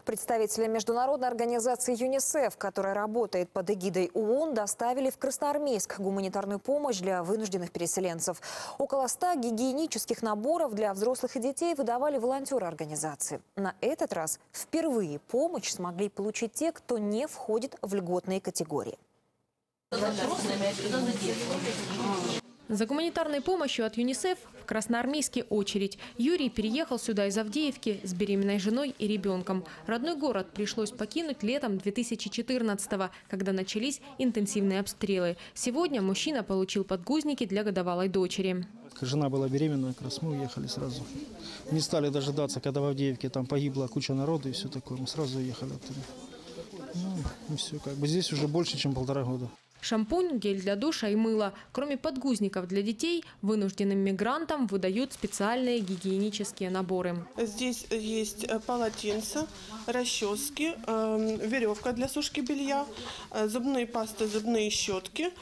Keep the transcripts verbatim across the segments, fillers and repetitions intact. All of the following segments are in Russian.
Представители международной организации ЮНИСЕФ, которая работает под эгидой ООН, доставили в Красноармейск гуманитарную помощь для вынужденных переселенцев. Около ста гигиенических наборов для взрослых и детей выдавали волонтеры организации. На этот раз впервые помощь смогли получить те, кто не входит в льготные категории. За гуманитарной помощью от ЮНИСЕФ в Красноармейске очередь. Юрий переехал сюда из Авдеевки с беременной женой и ребенком. Родной город пришлось покинуть летом две тысячи четырнадцатого, когда начались интенсивные обстрелы. Сегодня мужчина получил подгузники для годовалой дочери. Жена была беременна, как раз мы уехали сразу. Не стали дожидаться, когда в Авдеевке там погибла куча народу и все такое. Мы сразу уехали оттуда. Ну, и все, как бы здесь уже больше, чем полтора года. Шампунь, гель для душа и мыло. Кроме подгузников для детей, вынужденным мигрантам выдают специальные гигиенические наборы. Здесь есть полотенца, расчески, веревка для сушки белья, зубные пасты, зубные щетки.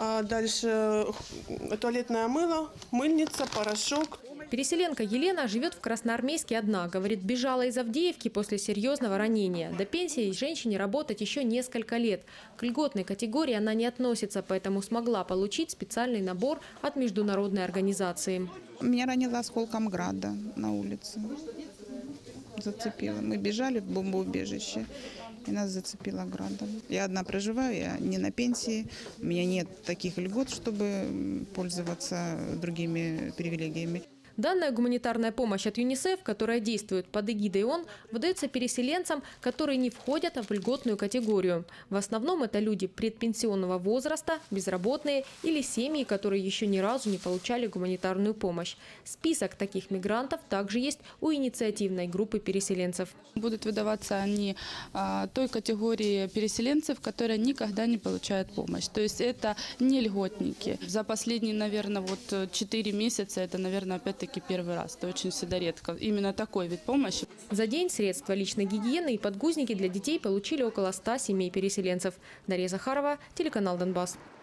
Дальше туалетное мыло, мыльница, порошок. Переселенка Елена живет в Красноармейске одна. Говорит, бежала из Авдеевки после серьезного ранения. До пенсии женщине работать еще несколько лет. К льготной категории она не относится, поэтому смогла получить специальный набор от международной организации. Меня ранило осколком града на улице. Зацепило. Мы бежали в бомбоубежище, и нас зацепило градом. Я одна проживаю, я не на пенсии. У меня нет таких льгот, чтобы пользоваться другими привилегиями. Данная гуманитарная помощь от ЮНИСЕФ, которая действует под эгидой ООН, выдается переселенцам, которые не входят в льготную категорию. В основном это люди предпенсионного возраста, безработные или семьи, которые еще ни разу не получали гуманитарную помощь. Список таких мигрантов также есть у инициативной группы переселенцев. Будут выдаваться они а, той категории переселенцев, которые никогда не получают помощь. То есть это не льготники. За последние, наверное, вот четыре месяца это, наверное, опять-таки первый раз. Это очень всегда редко. Именно такой вид помощи. За день средства личной гигиены и подгузники для детей получили около ста семей переселенцев. Дарья Захарова, телеканал «Донбасс».